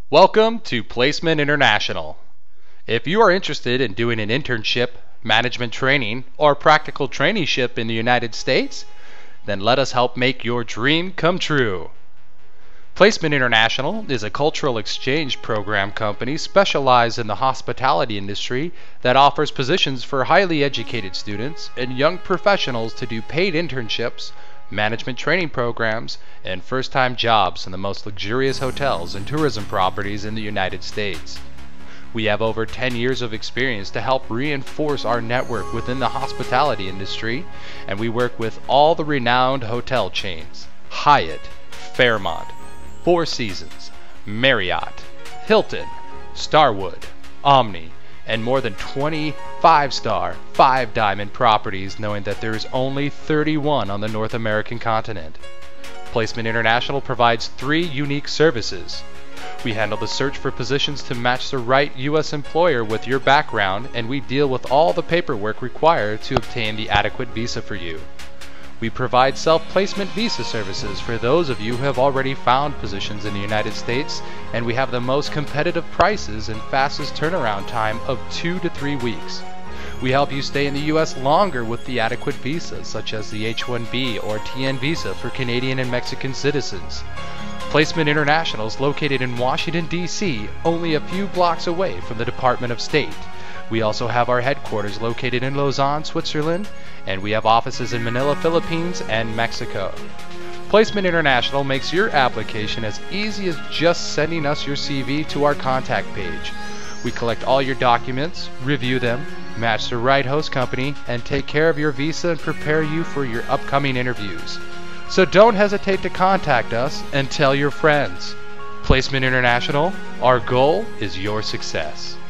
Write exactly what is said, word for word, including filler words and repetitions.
Welcome to Placement International. If you are interested in doing an internship, management training, or practical traineeship in the United States, then let us help make your dream come true. Placement International is a cultural exchange program company specialized in the hospitality industry that offers positions for highly educated students and young professionals to do paid internships, management training programs, and first-time jobs in the most luxurious hotels and tourism properties in the United States. We have over ten years of experience to help reinforce our network within the hospitality industry, and we work with all the renowned hotel chains: Hyatt, Fairmont, Four Seasons, Marriott, Hilton, Starwood, Omni, and more than twenty five-star, five-diamond properties, knowing that there is only thirty-one on the North American continent. Placement International provides three unique services. We handle the search for positions to match the right U S employer with your background, and we deal with all the paperwork required to obtain the adequate visa for you. We provide self-placement visa services for those of you who have already found positions in the United States, and we have the most competitive prices and fastest turnaround time of two to three weeks. We help you stay in the U S longer with the adequate visas, such as the H one B or T N visa for Canadian and Mexican citizens. Placement International is located in Washington, D C, only a few blocks away from the Department of State. We also have our headquarters located in Lausanne, Switzerland, and we have offices in Manila, Philippines, and Mexico. Placement International makes your application as easy as just sending us your C V to our contact page. We collect all your documents, review them, match the right host company, and take care of your visa and prepare you for your upcoming interviews. So don't hesitate to contact us and tell your friends. Placement International, our goal is your success.